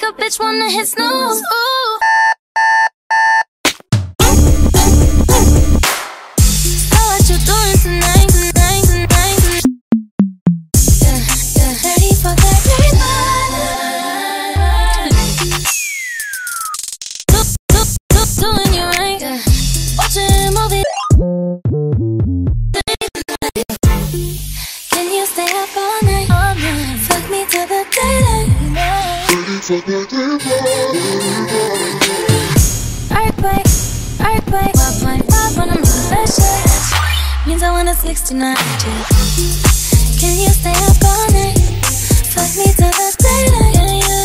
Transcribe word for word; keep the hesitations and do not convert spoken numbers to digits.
a bitch wanna hit snooze. Ooh. So what you doing tonight, tonight, tonight, tonight? Yeah, yeah. Ready for that do, do, do, doing you right. Yeah. Watching a movie. Can you stay up all night? All night. Fuck me to the daylight. Earthquake, earthquake. twelve point five when I'm doing that shit. Means I want a sixty-nine. Can you stay up all night? Fuck me to the daylight.